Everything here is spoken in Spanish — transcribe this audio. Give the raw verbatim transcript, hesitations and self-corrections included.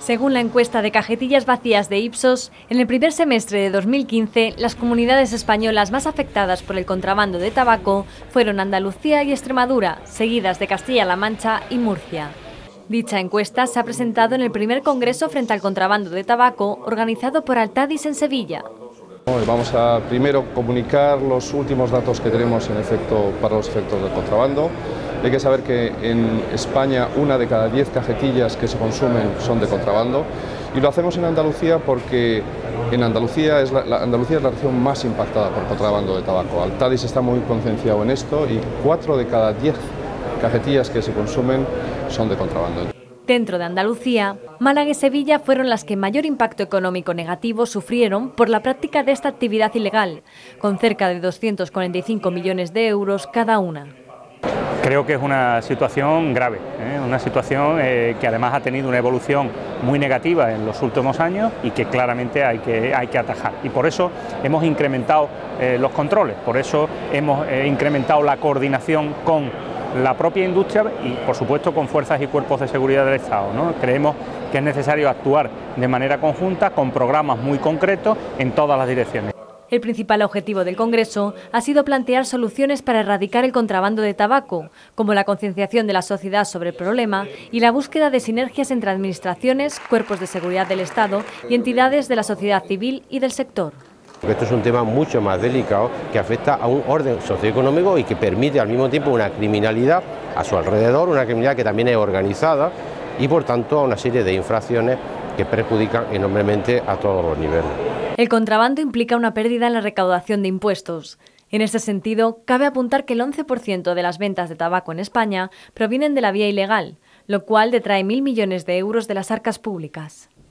Según la encuesta de cajetillas vacías de Ipsos, en el primer semestre de dos mil quince, las comunidades españolas más afectadas por el contrabando de tabaco fueron Andalucía y Extremadura, seguidas de Castilla-La Mancha y Murcia. Dicha encuesta se ha presentado en el primer Congreso frente al contrabando de tabaco organizado por Altadis en Sevilla. Vamos a primero comunicar los últimos datos que tenemos en efecto para los efectos del contrabando. Hay que saber que en España una de cada diez cajetillas que se consumen son de contrabando, y lo hacemos en Andalucía porque en Andalucía es la, la, Andalucía es la región más impactada por contrabando de tabaco. Altadis está muy concienciado en esto y cuatro de cada diez cajetillas que se consumen son de contrabando. Dentro de Andalucía, Málaga y Sevilla fueron las que mayor impacto económico negativo sufrieron por la práctica de esta actividad ilegal, con cerca de doscientos cuarenta y cinco millones de euros cada una. Creo que es una situación grave, ¿eh? una situación eh, que además ha tenido una evolución muy negativa en los últimos años y que claramente hay que, hay que atajar. Y por eso hemos incrementado eh, los controles, por eso hemos eh, incrementado la coordinación con la propia industria y, por supuesto, con fuerzas y cuerpos de seguridad del Estado, ¿no? Creemos que es necesario actuar de manera conjunta, con programas muy concretos en todas las direcciones. El principal objetivo del Congreso ha sido plantear soluciones para erradicar el contrabando de tabaco, como la concienciación de la sociedad sobre el problema y la búsqueda de sinergias entre administraciones, cuerpos de seguridad del Estado y entidades de la sociedad civil y del sector. Esto es un tema mucho más delicado que afecta a un orden socioeconómico y que permite al mismo tiempo una criminalidad a su alrededor, una criminalidad que también es organizada y por tanto a una serie de infracciones que perjudican enormemente a todos los niveles. El contrabando implica una pérdida en la recaudación de impuestos. En este sentido, cabe apuntar que el once por ciento de las ventas de tabaco en España provienen de la vía ilegal, lo cual detrae mil millones de euros de las arcas públicas.